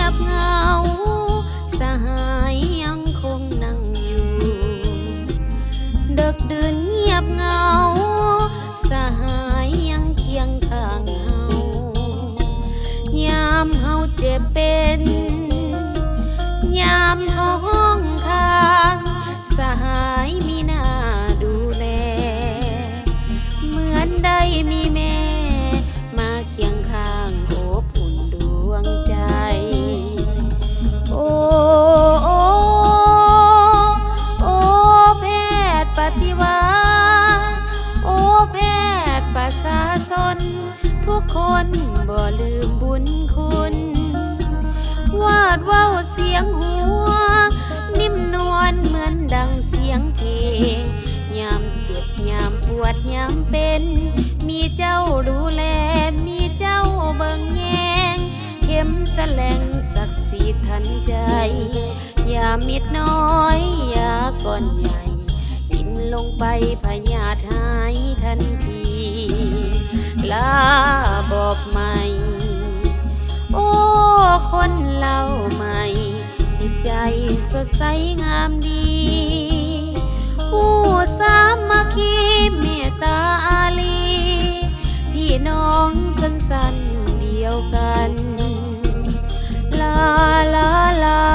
บเหงาสหายยังคงนั่งอยู่ดึกดื่นเงียบเหงาสหายยังเคียงข้างเฮายามเฮาเจ็บเป็นยามท้องค้างสหายมีหน้าดูแลเหมือนได้มีแม่มาเคียงข้างโอบอุ่นดวงใจโอ้โอ้โอ้แพทย์ปฏิวัติโอ้แพทย์ประชาชนทุกคนบ่ลืมบุญคุณวาดว่าวเสียงหัวนิ่มนวลเหมือนดังเสียงเพลงยามเจ็บยามปวดยามเป็นมีเจ้าดูแลมีเจ้าเบิ่งแยงเข็มแสลงศักดิ์สิทธิ์ทันใจอย่ามิดน้อยอย่าก่อนใหญ่กินลงไปพยาธิหายทันทีลาบอกใหม่โอ้คนเล่าใหม่จิตใจสดใสงามดีผู้สามัคคีเมตตาอารีพี่น้องสั้นๆเดียวกันลาลาลา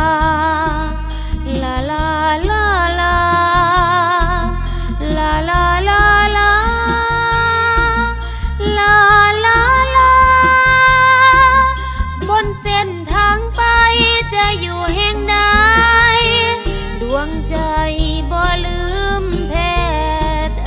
ลาลาลาลาลาลาลาลาลาลาลาบนเส้นทางไปจะอยู่แห่งใดดวงใจบ่ลืมแพทย์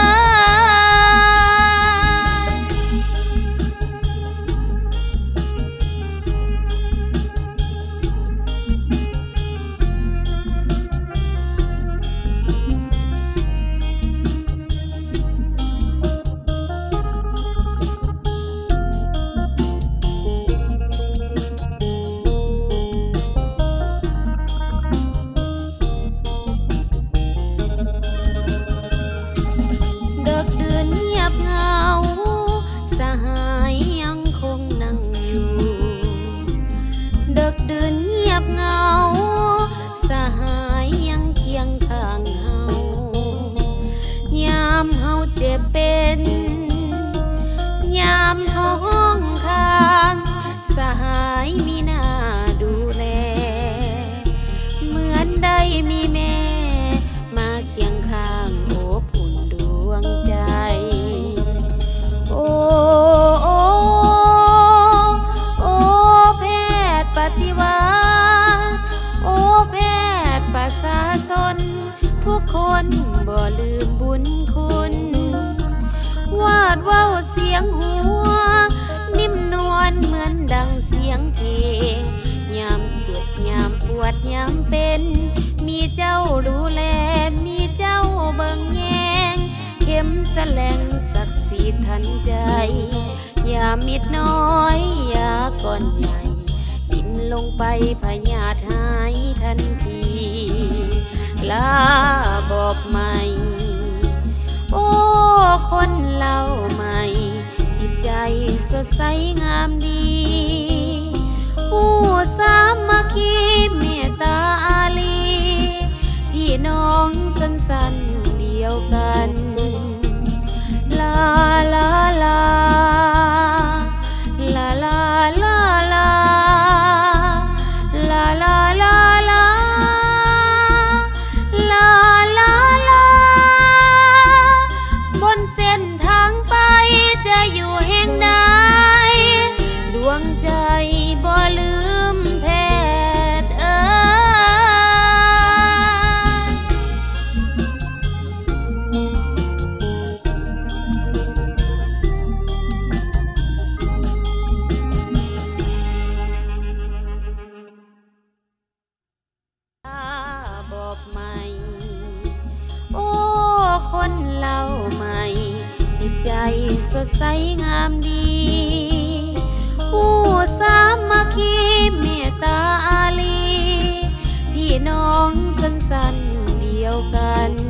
ดึกดื่นเงียบเหงาสหายยังคงนั่งอยู่ดึกดื่นเงียบเหงาสหายยังเคียงข้างเฮายามเฮาเจ็บเป็นยามท้องค้างสหายมีหน้าดูแลเหมือนได้มีแม่มาเคียงข้างโอบอุ่นดวงใจโอ้โอ้โอ้แพทย์ปฏิวัติโอ้แพทย์ประชาชนทุกคนบ่ลืมบุญคุณวาดว่าวเสียงหัวนิ่มนวลเหมือนดังเสียงเพลงยามเจ็บยามปวดยามเป็นมีเจ้าดูแลมีเจ้าเบิ่งแยงเข็มแสลงศักดิ์สิทธิ์ทันใจอย่ามิดน้อยอย่าก่อนใหญ่กินลงไปพยาธิหายทันทีลาบอกใหม่โอ้คนเล่าใหม่จิตใจสดใสงามดีผู้สามัคคีเมตตาอารีพี่น้องสั้นๆเดียวกันลาลาลาลาลาลาลาลาลาลาลาลาลาลาบนเส้นทางไปจะอยู่แห่งใดดวงใจบ่ลืมแพทย์บอกใหม่โอ้คนเล่าใหม่จิตใจสดใสงามดีผู้สามัคคีเมตตาอารีพี่น้องสั้นๆเดียวกัน